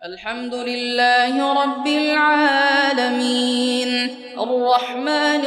الحمد لله رب العالمين الرحمن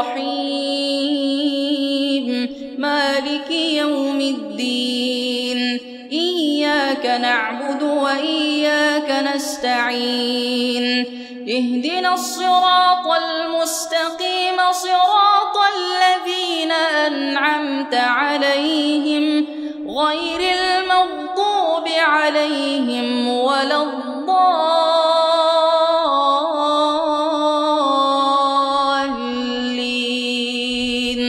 الرحيم مالك يوم الدين إياك نعبد وإياك نستعين اهدنا الصراط المستقيم صراط الذين أنعمت عليهم غير المغضوب عليهم ولا الضالين.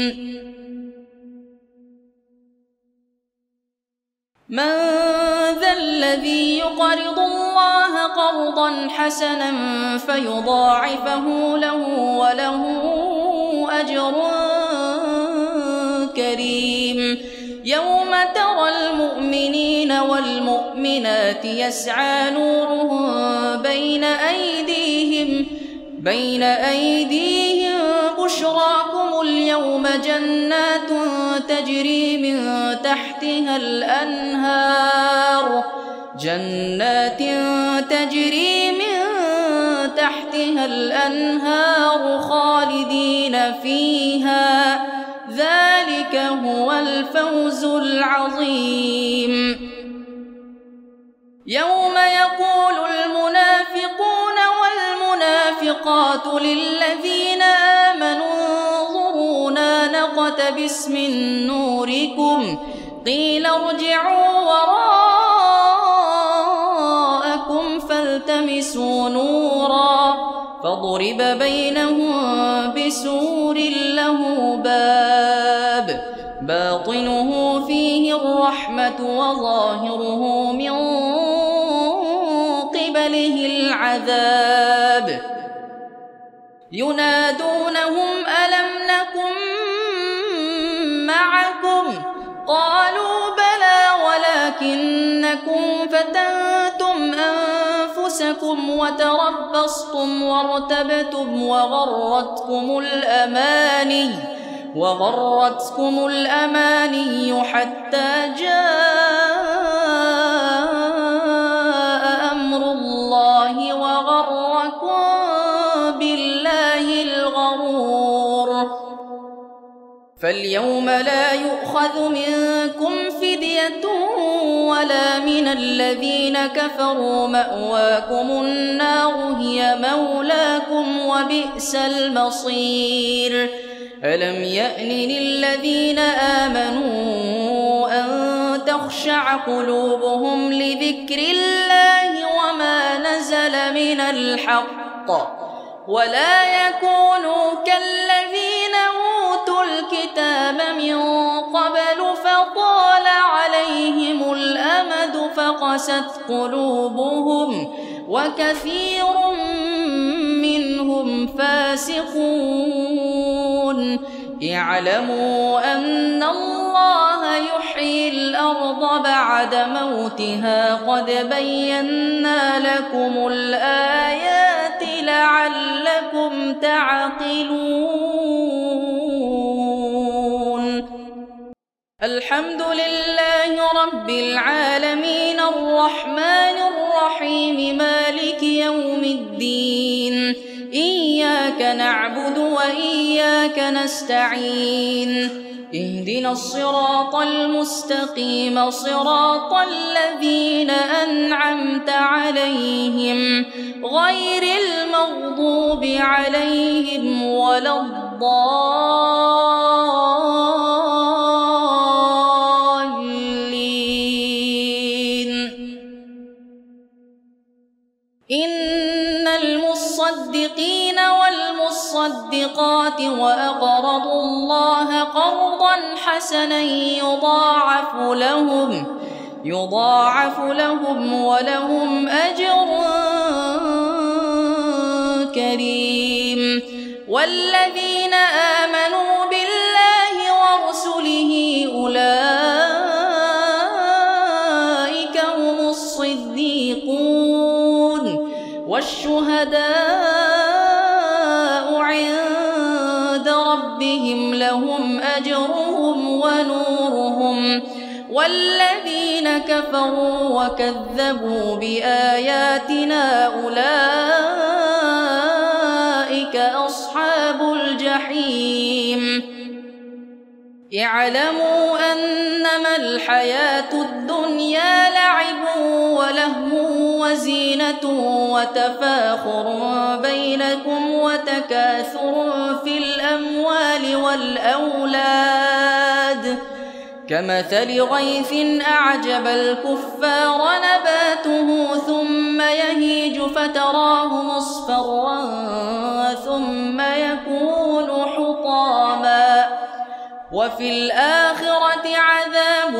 من ذا الذي يقرض الله قرضا حسنا فيضاعفه له وله أجر كريم. يوم ترى المؤمنين والمؤمنات يسعى نورهم بين أيديهم بشراكم اليوم جنات تجري من تحتها الأنهار خالدين فيها ذلك هو الفوز العظيم. يوم يقول المنافقون والمنافقات للذين آمنوا انظرونا نقتبس من نوركم قيل ارجعوا وراءكم فالتمسوا نورا فضرب بينهم بسور له باب باطنه فيه الرحمة وظاهره من قبله العذاب. ينادونهم ألم نكن معكم قالوا بلى ولكنكم فتنتم أنفسكم وتربصتم وارتبتم وغرتكم الأماني حتى جاء أمر الله وغركم بالله الغرور. فاليوم لا يؤخذ منكم فدية ولا من الذين كفروا مأواكم النار هي مولاكم وبئس المصير. ألم يأن للذين آمنوا أن تخشع قلوبهم لذكر الله وما نزل من الحق ولا يكونوا كالذين أوتوا الكتاب من قبل فطال عليهم الأمد فقست قلوبهم وكثير منهم فاسقون. اعلموا أن الله يحيي الأرض بعد موتها قد بينا لكم الآيات لعلكم تعقلون. الحمد لله رب العالمين الرحمن الرحيم مالك يوم الدين إياك نعبد وإياك نستعين اهدنا الصراط المستقيم صراط الذين أنعمت عليهم غير المغضوب عليهم ولا الضالين. إن المصدقين والمصدقات وأقرضوا الله قرضا حسنا يضاعف لهم ولهم أجر كريم. والذين آمنوا بالله ورسله أولئك هم الصديقون والشهداء عند ربهم لهم أجرهم والذين كفروا وكذبوا بآياتنا أولئك أصحاب الجحيم اعلموا أنما الحياة الدنيا لعب ولهو وزينة وتفاخر بينكم وتكاثر في الأموال والأولاد كمثل غيث أعجب الكفار نباته ثم يهيج فتراه مصفرا ثم يكون حطاما وفي الآخرة عذاب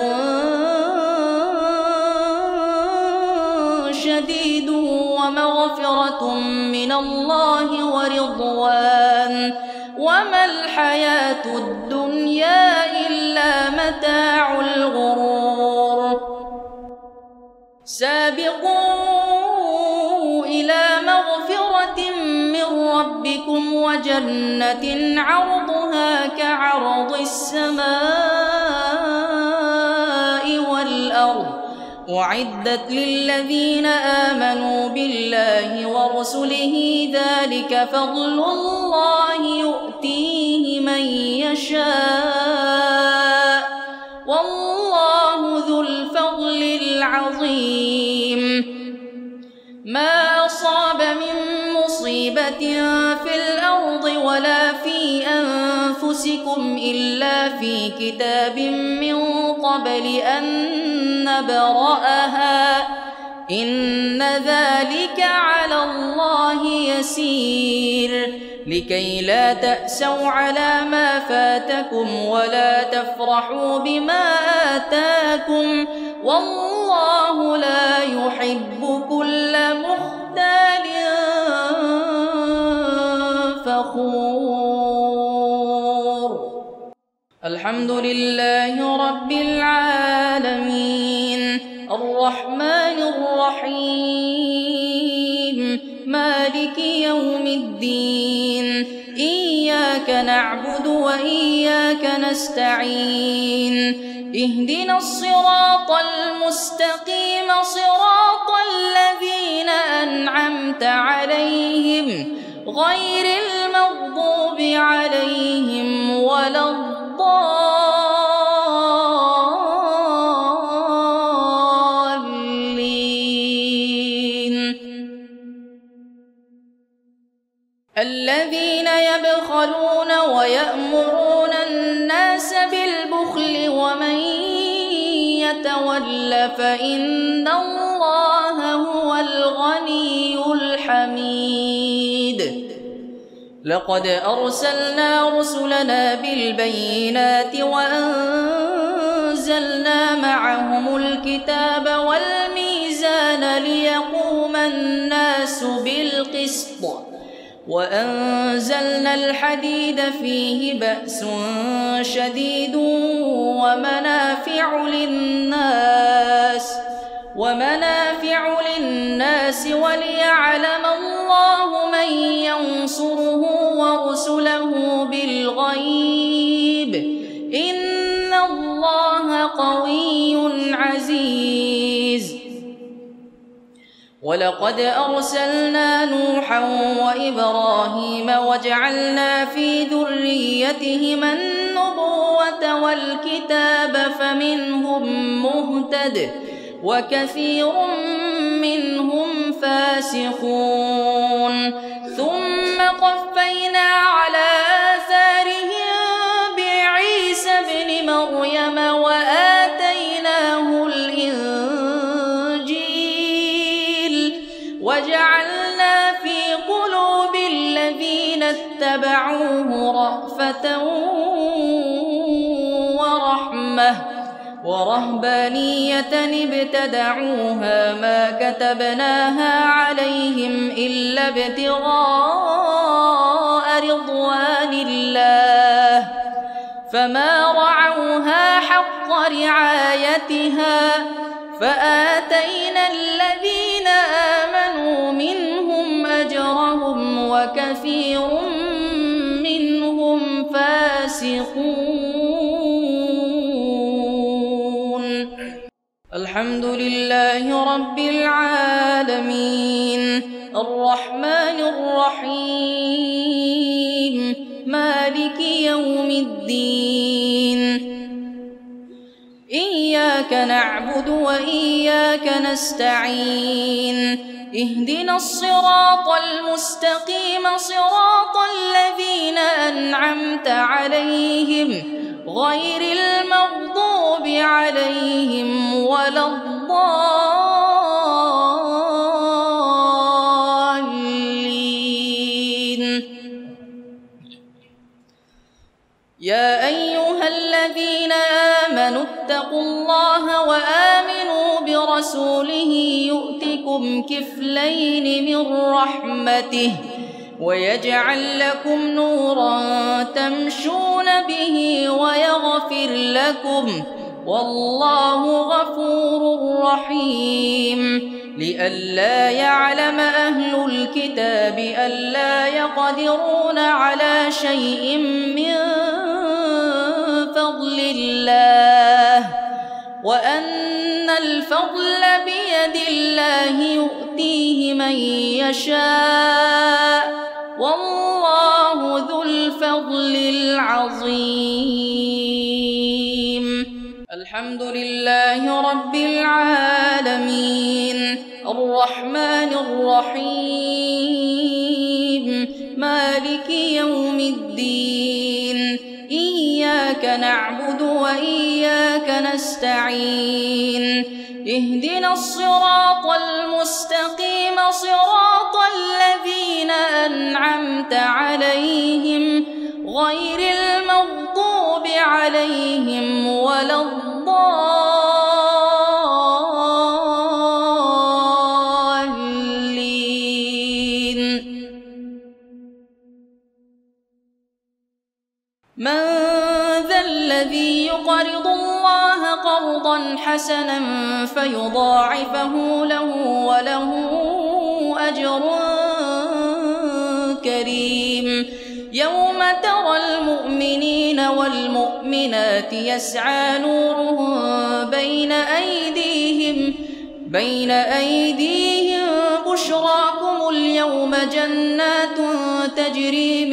شديد ومغفرة من الله ورضوان وما الحياة الدنيا إلا متاع الغرور سابقوا إلى مغفرة من ربكم وجنة عرضها كعرض السماء والأرض أعدت للذين آمنوا بالله ورسله ذلك فضل الله يؤتيه من يشاء والله ذو الفضل العظيم ما أصاب من مصيبة في الأرض ولا في أنفسكم إلا في كتاب من قبل أن نبرأها إن ذلك على الله يسير لكي لا تأسوا على ما فاتكم ولا تفرحوا بما آتاكم والله لا يحب كل مختال فخور الحمد لله رب العالمين الرحمن الرحيم مالك يوم الدين إياك نعبد وإياك نستعين اهدنا الصراط المستقيم صراط الذين أنعمت عليهم غير المغضوب عليهم ولا الضالين الذين يبخلون ويأمرون الناس بالبخل ومن يتول فإن الله هو الغني الحميد لقد أرسلنا رسلنا بالبينات وأنزلنا معهم الكتاب والميزان ليقوم الناس بالقسط وأنزلنا الحديد فيه بأس شديد ومنافع للناس وليعلم الله من ينصره ورسله بالغيب إن الله قوي عزيز ولقد أرسلنا نوحا وإبراهيم وجعلنا في ذريتهما النبوة والكتاب فمنهم مهتد وكثير منهم فاسقون ثم قفينا على آثارهم بعيسى ابن مريم وآتيناه الإنجيل وجعلنا في قلوب الذين اتبعوه رأفة ورحمة ورهبانية ابتدعوها ما كتبناها عليهم إلا ابتغاء رضوان الله فما رعوها حق رعايتها فآتينا الذين آمنوا منهم أجرهم وكثير منهم فاسقون رب العالمين الرحمن الرحيم مالك يوم الدين إياك نعبد وإياك نستعين اهدنا الصراط المستقيم صراط الذين أنعمت عليهم غير المغضوب عليهم ولا الضالين. يا أيها الذين آمنوا اتقوا الله وآمنوا برسوله يؤتكم كفلين من رحمته ويجعل لكم نورا تمشون به ويغفر لكم والله غفور رحيم. لئلا يعلم أهل الكتاب ألا يقدرون على شيء من فضل الله وأن الفضل بيد الله يؤتيه من يشاء والله ذو الفضل العظيم. الحمد لله رب العالمين الرحمن الرحيم مالك يوم الدين إياك نعبد وإياك نستعين اهدنا الصراط المستقيم صراط الذين أنعمت عليهم غير المغضوب عليهم ولا الضالين. من ذا الذي يقرض الله قرضا حسنا فيضاعفه له وله أجر كريم. يوم ترى المؤمنين والمؤمنات يسعى نورهم بين أيديهم بشراكم اليوم جنات تجري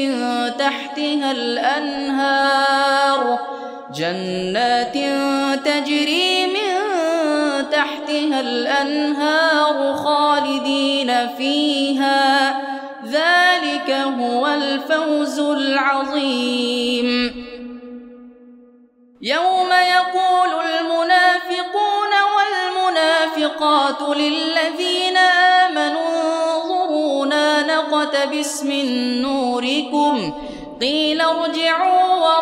من تحتها الأنهار خالدين فيها ذلك هو الفوز العظيم. يوم يقول المنافقون والمنافقات للذين آمنوا انظرونا نقتبس من نوركم قيل ارجعوا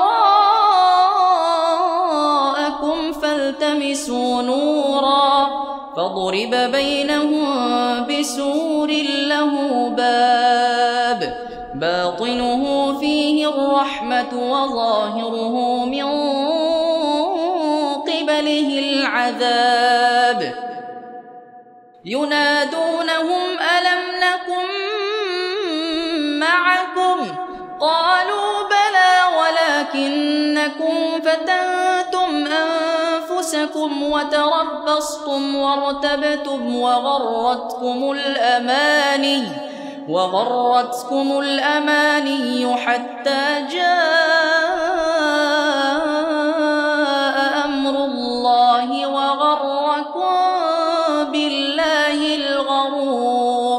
وراءكم فالتمسوا نورا فضرب بينهم بسور له باب باطنه فيه الرحمة وظاهره من قبله العذاب ينادونهم ألم نكن معكم قالوا بلى ولكنكم فتنتم أنفسكم وتربصتم وارتبتم وغرتكم الأماني حتى جاء أمر الله وغركم بالله الغرور.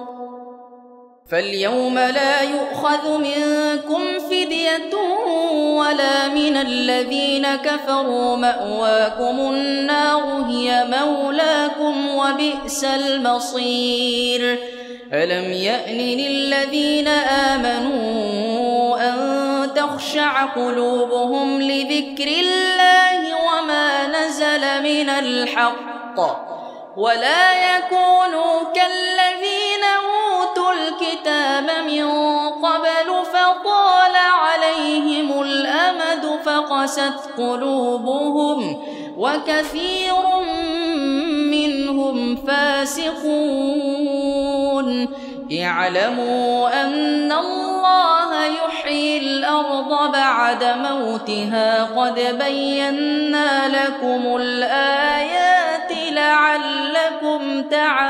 فاليوم لا يؤخذ منكم فدية ولا من الذين كفروا مأواكم النار هي مولاكم وبئس المصير. ألم يأن للذين آمنوا أن تخشع قلوبهم لذكر الله وما نزل من الحق ولا يكونوا كالذين أوتوا الكتاب من قبل فطال عليهم الأمد فقست قلوبهم وكثير منهم فاسقون. اعلموا أن الله يحيي الأرض بعد موتها قد بينا لكم الآيات لعلكم لعلكم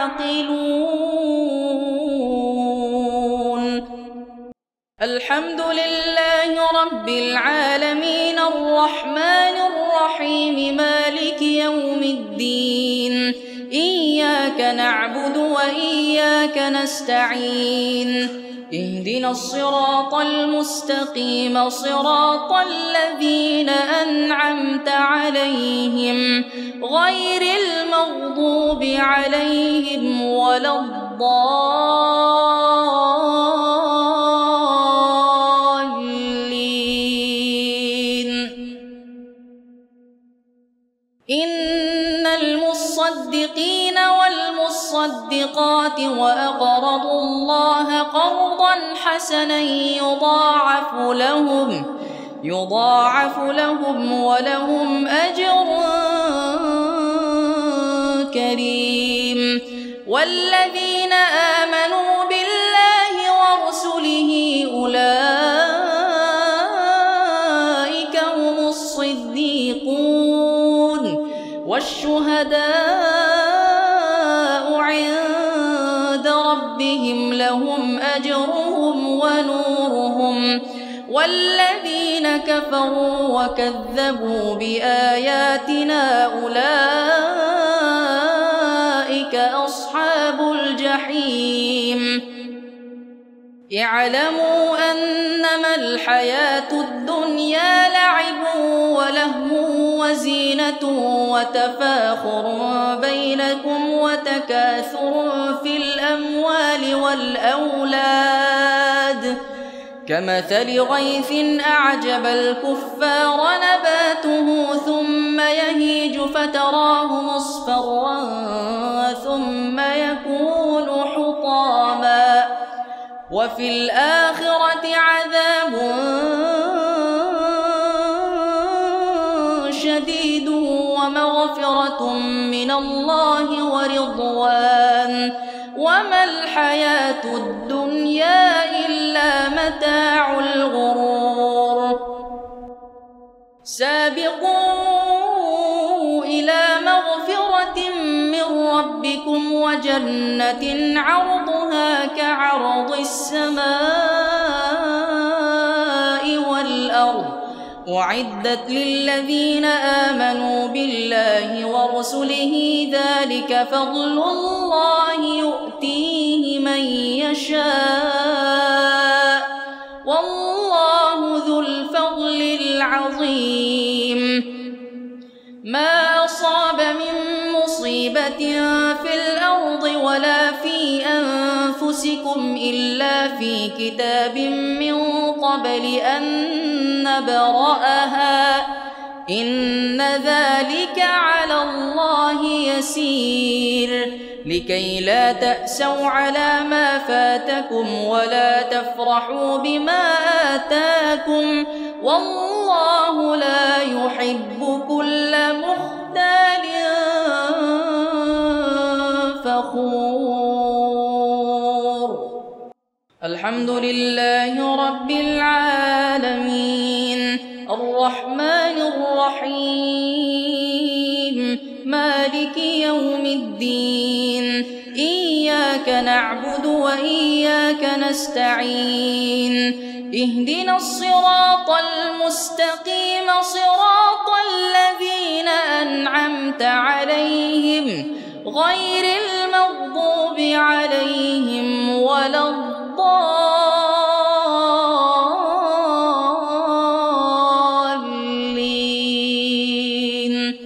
تعقلون. الحمد لله رب العالمين الرحمن الرحيم مالك يوم الدين إياك نعبد وإياك نستعين اهدنا الصراط المستقيم صراط الذين أنعمت عليهم غير المغضوب عليهم ولا الضالين. إن المصدقين والمصدقات وأقرضوا الله قرضا حسنا يضاعف لهم ولهم أجر كريم. والذين آمنوا بالله ورسله أولئك هم الصديقون والشهداء عند ربهم لهم أجرهم ونورهم. والذين كفروا وكذبوا بآياتنا أولئك أصحاب الجحيم. اعلموا أنما الحياة الدنيا لعب ولهو وزينة وتفاخر بينكم وتكاثر في الأموال والأولاد كمثل غيث أعجب الكفار نباته ثم يهيج فتراه مصفرا ثم يكون حطاما وفي الآخرة عذاب شديد ومغفرة من الله ورضوان وما الحياة الدنيا إلا متاع الغرور. سابقوا إلى مغفرة من ربكم وجنة عرضها كعرض السماء والأرض أعدت للذين آمنوا بالله ورسله ذلك فضل الله يؤتيه من يشاء والله ذو الفضل العظيم. ما أصاب من مصيبة في الأرض ولا في أنفسكم إلا في كتاب من قبل أن نبرأها إن ذلك على الله يسير. لكي لا تأسوا على ما فاتكم ولا تفرحوا بما آتاكم والله لا يحب كل مختال فخور. الحمد لله رب العالمين الرحمن الرحيم مالك يوم الدين إياك نعبد وإياك نستعين اهدنا الصراط المستقيم صراط الذين أنعمت عليهم غير المغضوب عليهم ولا الضالين.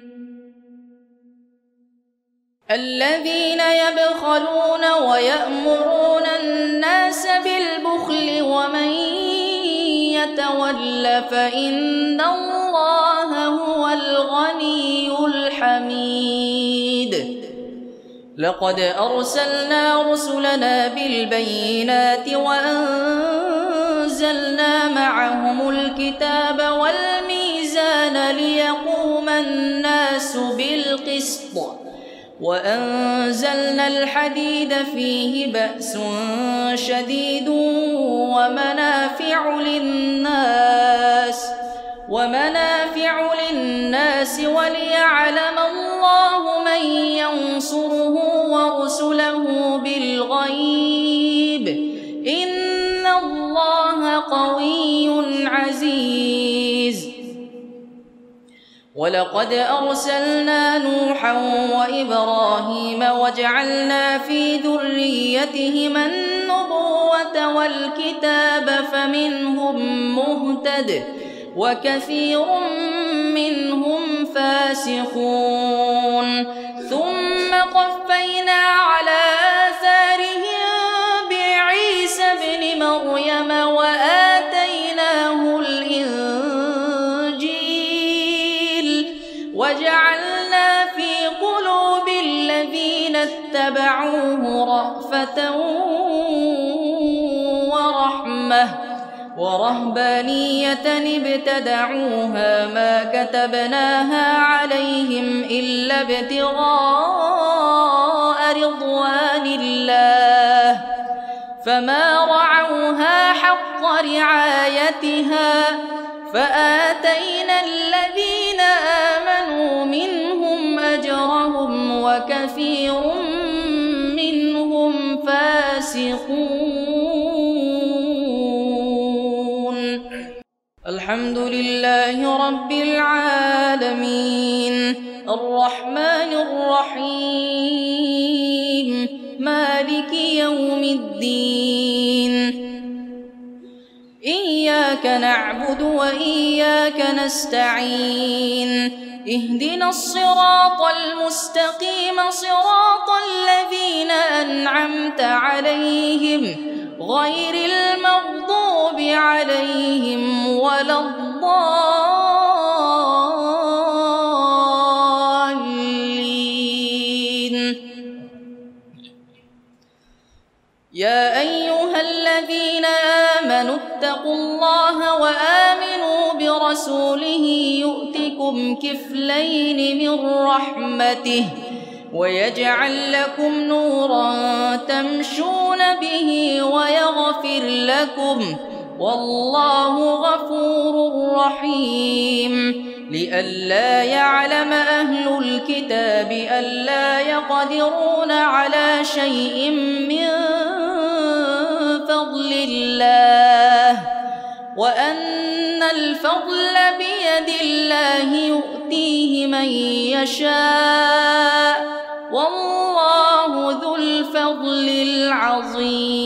الذين يبخلون ويأمرون الناس بالبخل ومن يتول فإن الله هو الغني الحميد. لقد أرسلنا رسلنا بالبينات وأنزلنا معهم الكتاب والميزان ليقوم الناس بالقسط وأنزلنا الحديد فيه بأس شديد ومنافع للناس وليعلم الله من ينصره ورسله بالغيب إن الله قوي عزيز ولقد أرسلنا نوحا وإبراهيم وجعلنا في ذريتهما النبوة والكتاب فمنهم مهتد وكثير منهم فاسقون ثم قفينا على آثارهم بعيسى ابن مريم وآتيناه الإنجيل وجعلنا في قلوب الذين اتبعوه رأفة ورحمة ورهبانية ابتدعوها ما كتبناها عليهم إلا ابتغاء رضوان الله فما رعوها حق رعايتها فآتينا الذين آمنوا منهم أجرهم وكثير منهم فاسقون. الحمد لله رب العالمين الرحمن الرحيم مالك يوم الدين إياك نعبد وإياك نستعين اهدنا الصراط المستقيم صراط الذين أنعمت عليهم غير المغضوب عليهم ولا الضالين. يا أيها الذين آمنوا اتقوا الله وآمنوا برسوله يؤتكم كفلين من رحمته ويجعل لكم نورا تمشون به ويغفر لكم والله غفور رحيم. لئلا يعلم أهل الكتاب ألا يقدرون على شيء من فضل الله وأن الفضل بيد الله يؤتيه من يشاء والله ذو الفضل العظيم.